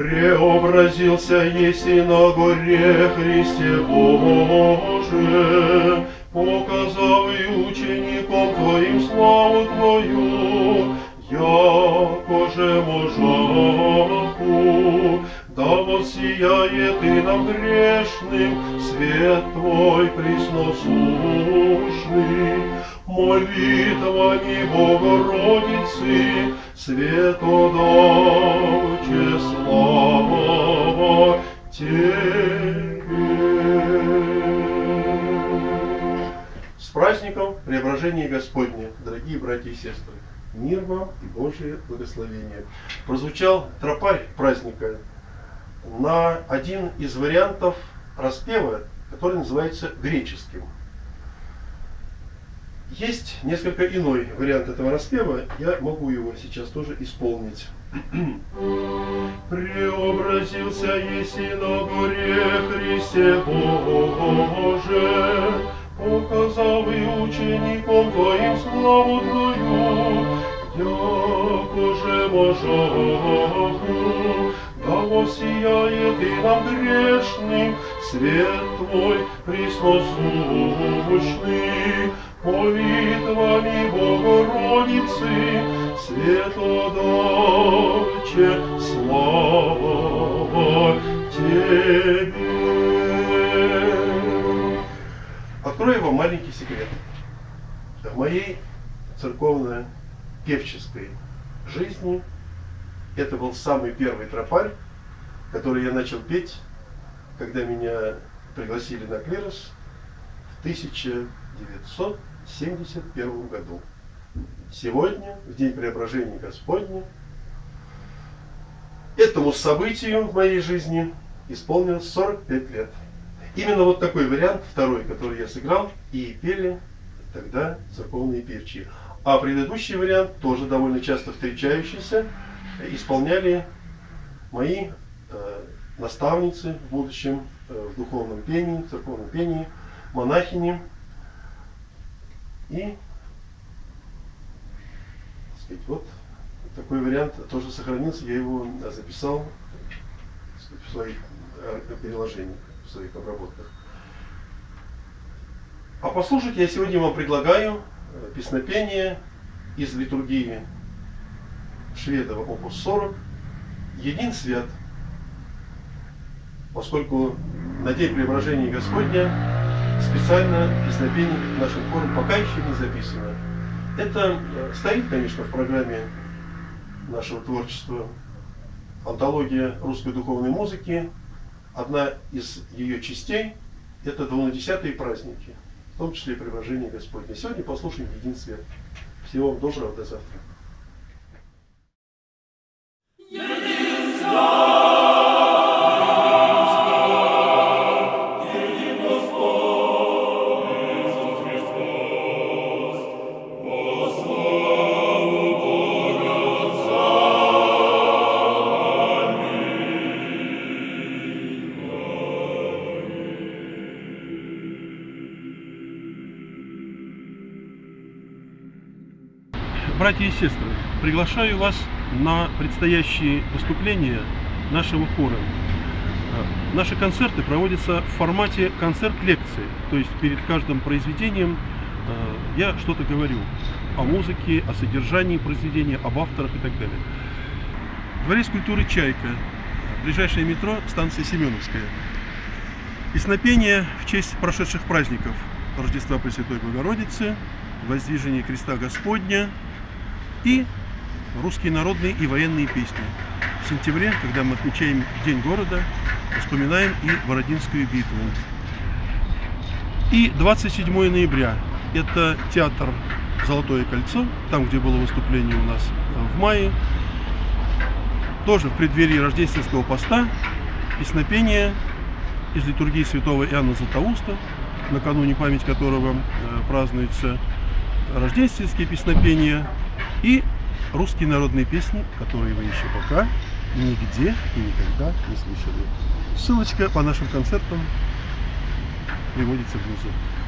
Преобразился еси на горе Христе Боже, показав и учеником Твоим славу Твою, якоже можаку, да воссияет и нам грешным свет Твой пресносущный, молитвами Богородицы, светодавче слава Тебе. С праздником Преображения Господня, дорогие братья и сестры! Мир вам и Божие благословение. Прозвучал тропарь праздника на один из вариантов распева, который называется греческим. Есть несколько иной вариант этого распева, я могу его сейчас тоже исполнить. Преобразился еси на горе Христе Боже, показав и учеником Твоим славу Твою, якоже можаку, да воссияет и нам грешным свет Твой пресносущный, молитвами Богородицы, светодавче слава Тебе. Открою вам маленький секрет. В моей церковно-певческой жизни это был самый первый тропарь, который я начал петь, когда меня пригласили на клирос в 1971 году. Сегодня, в день Преображения Господня, этому событию в моей жизни исполнилось 45 лет. Именно вот такой вариант, второй, который я сыграл, и пели тогда церковные певчие. А предыдущий вариант, тоже довольно часто встречающийся, исполняли мои наставницы в будущем в духовном пении, в церковном пении, монахини. И, так сказать, вот такой вариант тоже сохранился, я его записал в своих переложениях, в своих обработках. А послушать я сегодня вам предлагаю песнопение из литургии Шведова опус 40 «Един свят», поскольку на день Преображения Господня специально песнопение нашим хором пока еще не записано. Это стоит, конечно, в программе нашего творчества антология русской духовной музыки. Одна из ее частей – это 12-е праздники, в том числе и Преображение Господне. Сегодня послушаем «Един свет». Всего вам доброго, до завтра. Братья и сестры, приглашаю вас на предстоящие выступления нашего хора. Наши концерты проводятся в формате концерт-лекции, то есть перед каждым произведением я что-то говорю о музыке, о содержании произведения, об авторах и так далее. Дворец культуры «Чайка», ближайшее метро, станция Семеновская. Песнопение в честь прошедших праздников Рождества Пресвятой Богородицы, Воздвижения Креста Господня и русские народные и военные песни. В сентябре, когда мы отмечаем День города, вспоминаем и Бородинскую битву. И 27 ноября – это театр «Золотое кольцо», там, где было выступление у нас в мае. Тоже в преддверии рождественского поста песнопение из литургии святого Иоанна Златоуста, накануне память которого празднуется, рождественские песнопения и русские народные песни, которые вы еще пока нигде и никогда не слышали. Ссылочка по нашим концертам приводится внизу.